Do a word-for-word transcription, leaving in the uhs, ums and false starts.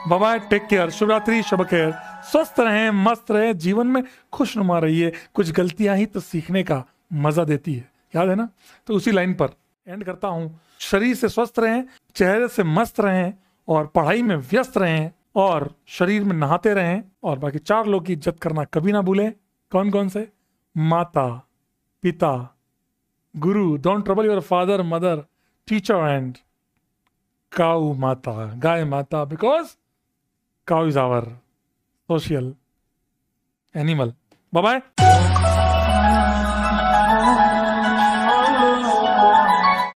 Bye bye, take care, शुभ रात्रि, शुभ खैर, स्वस्थ रहें, मस्त रहें, जीवन में खुशनुमा रहिए। कुछ गलतियां ही तो सीखने का मजा देती है, याद है ना। तो उसी लाइन पर एंड करता हूं। शरीर से स्वस्थ रहें, चेहरे से मस्त रहें, और पढ़ाई में व्यस्त रहें, और शरीर में नहाते रहें, और बाकी चार लोग की इज्जत करना कभी ना भूलें। कौन कौन से? माता, पिता, गुरु, don't trouble your father, mother, teacher and cow माता, गाय माता, because cow is our social animal. Bye bye.